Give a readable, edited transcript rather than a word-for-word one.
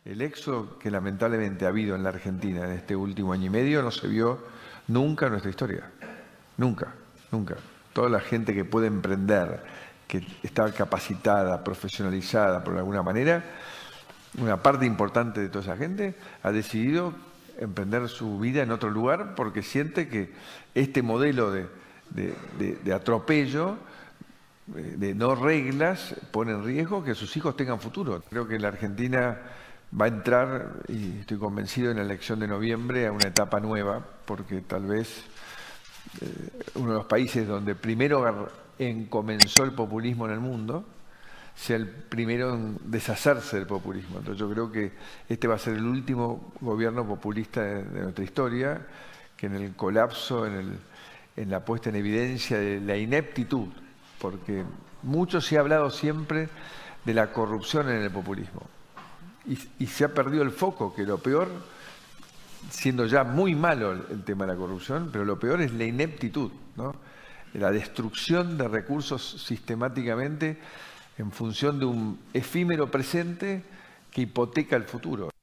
El éxodo que lamentablemente ha habido en la Argentina en este último año y medio no se vio nunca en nuestra historia. Nunca, nunca. Toda la gente que puede emprender, que está capacitada, profesionalizada por alguna manera, una parte importante de toda esa gente ha decidido emprender su vida en otro lugar porque siente que este modelo de atropello, de no reglas, pone en riesgo que sus hijos tengan futuro. Creo que la Argentina va a entrar, y estoy convencido, en la elección de noviembre a una etapa nueva, porque tal vez uno de los países donde primero comenzó el populismo en el mundo sea el primero en deshacerse del populismo. Entonces yo creo que este va a ser el último gobierno populista de nuestra historia, que en el colapso, en la puesta en evidencia de la ineptitud, porque mucho se ha hablado siempre de la corrupción en el populismo. Y se ha perdido el foco, que lo peor, siendo ya muy malo el tema de la corrupción, pero lo peor es la ineptitud, ¿no? La destrucción de recursos sistemáticamente en función de un efímero presente que hipoteca el futuro.